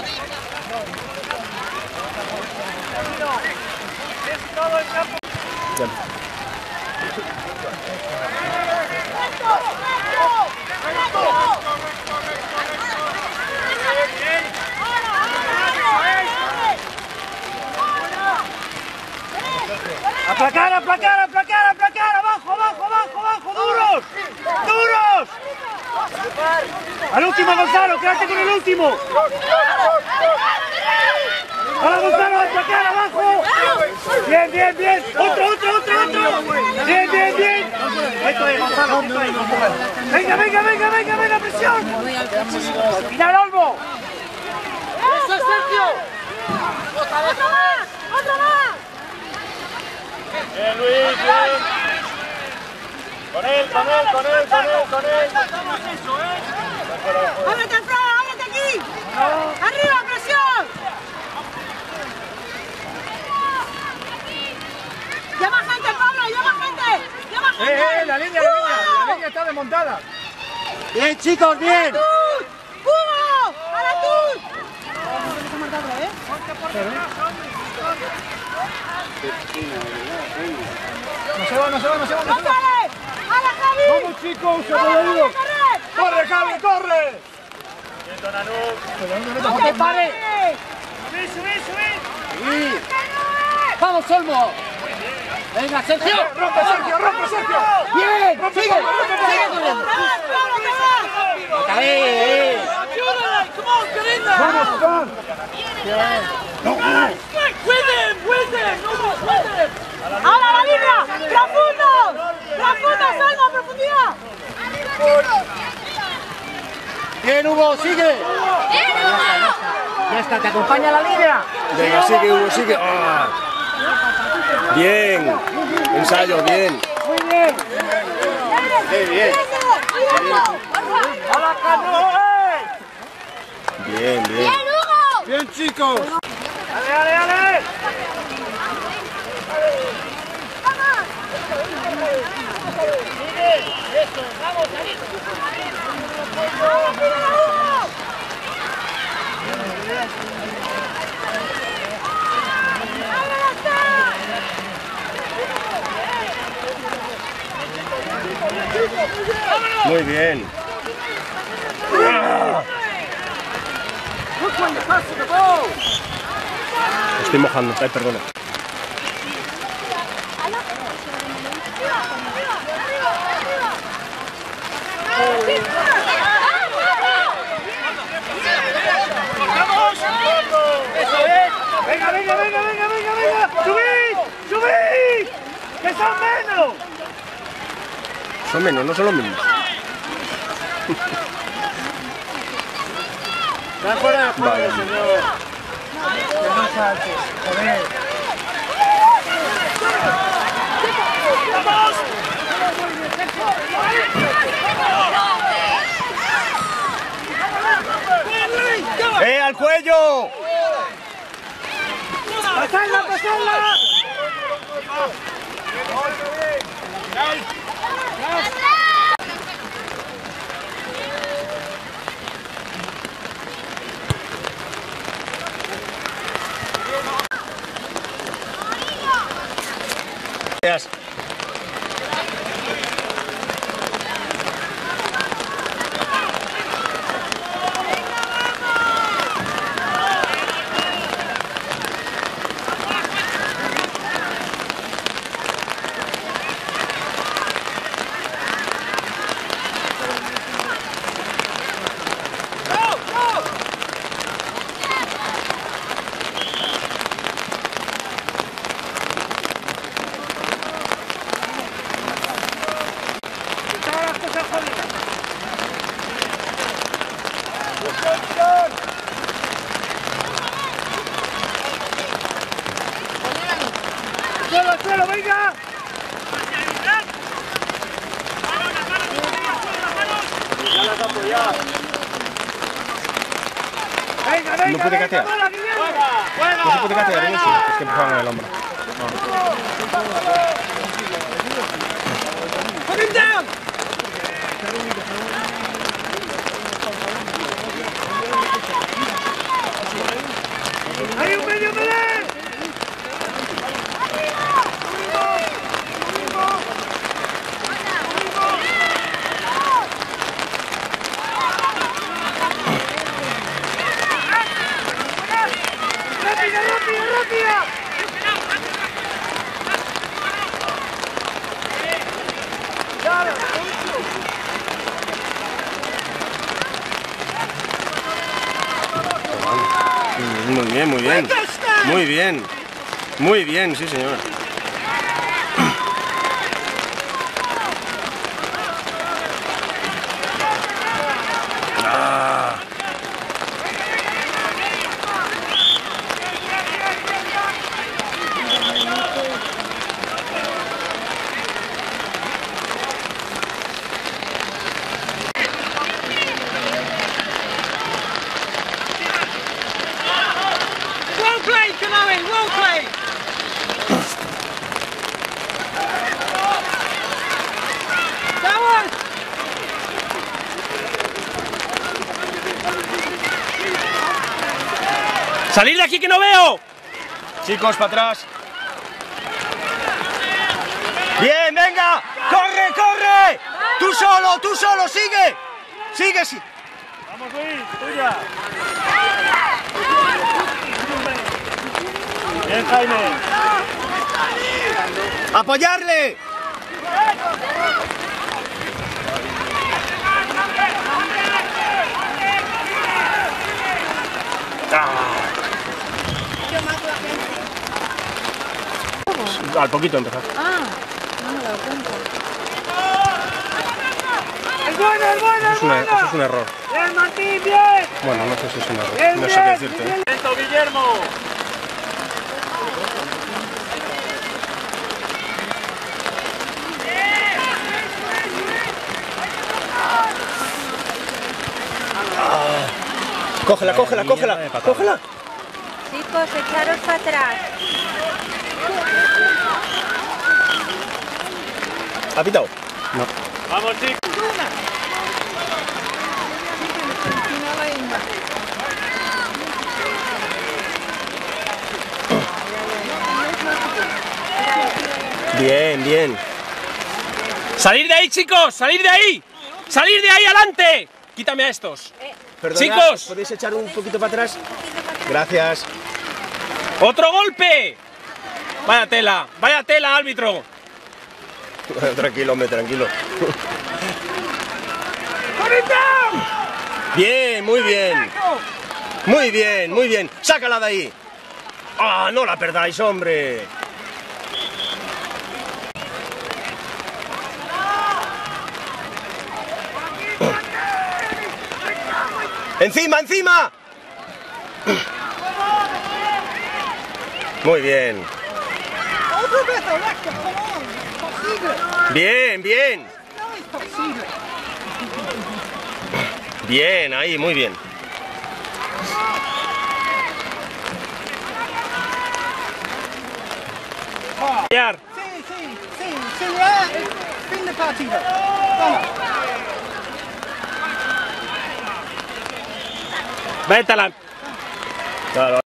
Aplacar, aplacar, aplacar, aplacar, abajo, abajo, abajo, abajo, duros, duros. Al último, Gonzalo, quédate con el último. ¡Ahora, Gonzalo, aplacar, abajo! Bien, bien, bien. Otro, otro, otro, otro. Bien, bien, bien. Esto es, Gonzalo, esto es. Venga, venga, venga, venga, venga, presión. Al final, Olmo. ¡Eso es Sergio! ¡Otro más! ¡Otro más! Bien, Luis, bien. Con él, con él, con él, con él, con él. ¡Ábrete, Fran! ¡Ábrete aquí! ¡Arriba, presión! ¡Llama gente, Pablo! ¡Llama gente! ¡Llama gente! La línea está desmontada. Bien, chicos, bien. ¡Hugo! ¡A la tur! No se va, no se va, no se va, no se va. ¡A la Javi! ¡Vamos, chicos! ¡Se puede ir! ¡Corre, Javi, corre! ¡No te pares! ¡Subí, subí, subí! Sí. ¡Vamos, Olmo! ¡Venga, Sergio! ¡Rompe, Sergio! ¡Rompe, Sergio! ¡Bien! ¡Sigue! ¡Sigue corriendo! ¡Vamos, Juan! ¡Ahora la línea! ¡Profundo! ¡Profundo, Salma! ¡Profundidad! ¡Bien, Hugo! ¡Sigue! Ya está, ¿te acompaña la línea? Venga, sigue, Hugo, sigue. ¡Ah! Bien. Ensayo, bien. Muy bien. Bien. ¡A la canoa! Bien, bien. ¡Bien, Hugo! ¡Bien, chicos! ¡Dale, dale, dale! ¡Eso! ¡Vamos, David! ¡Vamos, mira, Hugo! Muy bien. Estoy mojando. Ay, perdona. ¡Eso es! ¡Venga, venga, venga, venga, venga, venga! ¡Subid! ¡Subid! ¡Que son menos! Son menos, no son los mismos. ¡Está fuera de juego, Vale. señor! ¡Que no saltes! ¡Joder! ¡Vamos! ¡Al cuello! ¡Pasadla, pasadla! Gracias. ¡Suelo, suelo, venga! ¡Venga, venga! No puede catear. ¡Juega! No se puede catear en eso. Es que empezaron en el hombro. García! Muy bien, muy bien. Muy bien. Muy bien, sí señor. Ah. Well played, Canoe, well played. Vamos. ¡Salir de aquí que no veo! Chicos, para atrás. ¡Bien, venga! ¡Corre, corre! Tú solo, sigue! ¡Sigue, sí! Vamos, Luis, tuya. Bien, Jaime. ¡Apoyarle! Al poquito empezar. ¡Es bueno, es bueno, es bueno! Eso es un error. ¡Bien, Martín, bien! Bueno, no sé si es un error. ¡Bien, No sé bien! qué decirte. ¡Bien, lento, Guillermo! Cógela. ¡Cógela! Chicos, echaros para atrás. ¿Ha pitado? No. ¡Vamos, chicos! Bien, bien. ¡Salir de ahí, chicos! ¡Salir de ahí! ¡Salir de ahí adelante! Quítame a estos. Perdonad, Chicos. ¿podéis echar un poquito para atrás? Gracias. ¡Otro golpe! Vaya tela, árbitro. Tranquilo, hombre, tranquilo. Bien, muy bien. Muy bien, muy bien. Sácala de ahí. ¡Ah, no la perdáis, hombre! ¡Encima, encima! Muy bien. Bien, bien. Bien, ahí, muy bien. Fallar. Sí, fin de partido. Vamos. Vete a la... Claro.